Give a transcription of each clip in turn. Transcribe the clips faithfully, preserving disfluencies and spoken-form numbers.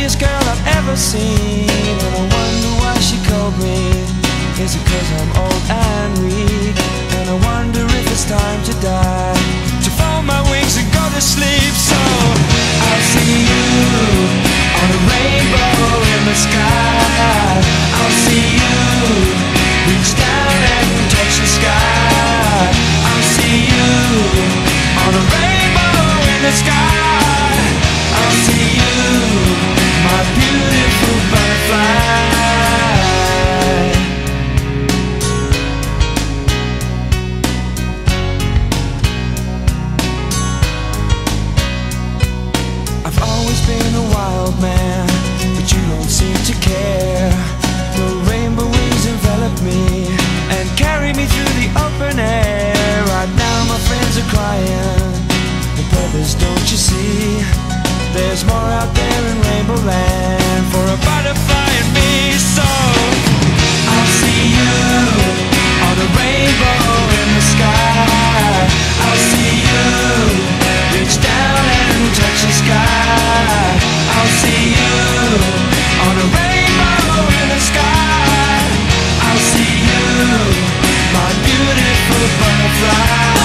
prettiest girl I've ever seen, and I wonder why she called me. Is it cause I'm old and weak? And I wonder if it's time to die, to fold my wings and go to sleep. So I'll see you on a rainbow in the sky. I'll see you reach down and touch the sky. I'll see you on a rainbow in the sky. I'll see you, my beautiful butterfly. I've always been a wild man, but you don't seem to care. The rainbow wings envelop me and carry me through the open air. Right now my friends are crying, but brothers, don't you see? There's more out there in Rainbow Land for a butterfly and me. So I'll see you on a rainbow in the sky. I'll see you reach down and touch the sky. I'll see you on a rainbow in the sky. I'll see you, my beautiful butterfly.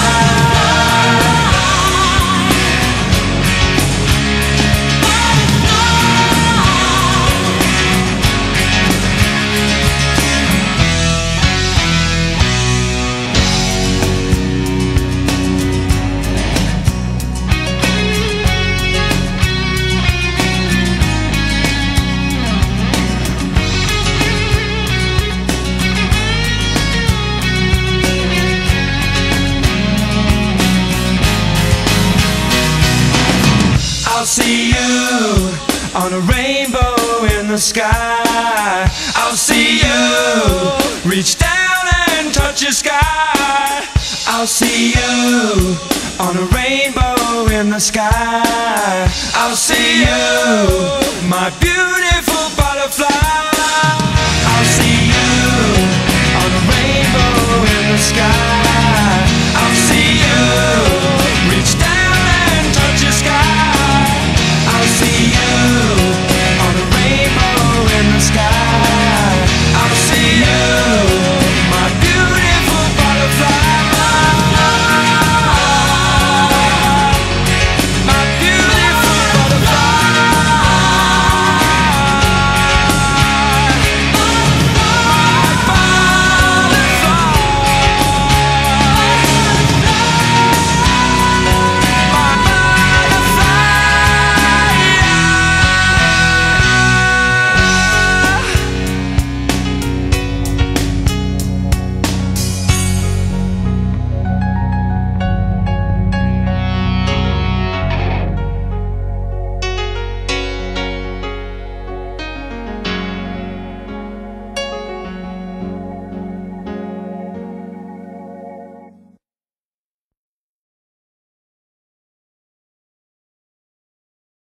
I'll see you on a rainbow in the sky. I'll see you reach down and touch the sky. I'll see you on a rainbow in the sky. I'll see you